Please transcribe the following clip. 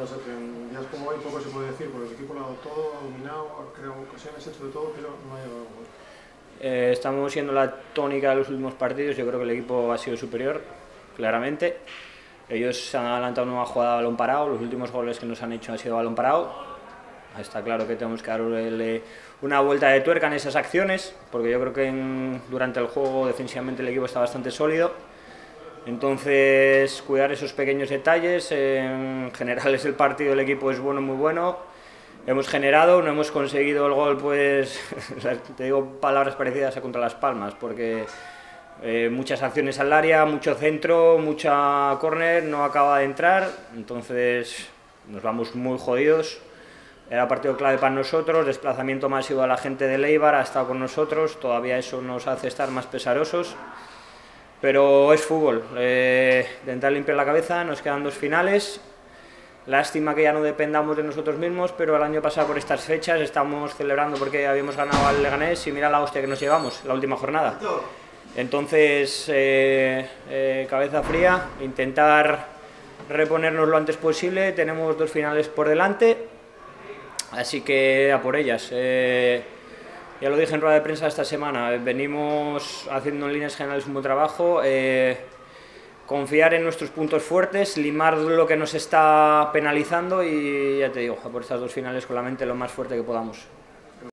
no sé, que en días como hoy poco se puede decir, porque el equipo lo ha dado todo, ha dominado, ha creado ocasiones, ha hecho de todo, pero no ha llegado a gol. Estamos siendo la tónica de los últimos partidos. Yo creo que el equipo ha sido superior, claramente. Ellos se han adelantado en una jugada de balón parado, los últimos goles que nos han hecho han sido balón parado. Está claro que tenemos que darle una vuelta de tuerca en esas acciones, porque yo creo que durante el juego defensivamente el equipo está bastante sólido. Entonces, cuidar esos pequeños detalles. En general el partido del equipo es bueno, muy bueno. Hemos generado, no hemos conseguido el gol, pues te digo palabras parecidas a contra Las Palmas, porque muchas acciones al área, mucho centro, mucha córner, no acaba de entrar, entonces nos vamos muy jodidos. Era partido clave para nosotros, desplazamiento masivo a la gente de Eibar, ha estado con nosotros, todavía eso nos hace estar más pesarosos, pero es fútbol. Intentar limpiar la cabeza, nos quedan 2 finales. Lástima que ya no dependamos de nosotros mismos, pero el año pasado por estas fechas estamos celebrando porque habíamos ganado al Leganés y mira la hostia que nos llevamos la última jornada. Entonces, cabeza fría, intentar reponernos lo antes posible. Tenemos 2 finales por delante, así que a por ellas. Ya lo dije en rueda de prensa esta semana, venimos haciendo en líneas generales un buen trabajo. Confiar en nuestros puntos fuertes, limar lo que nos está penalizando y ya te digo, a por estas 2 finales con la mente lo más fuerte que podamos.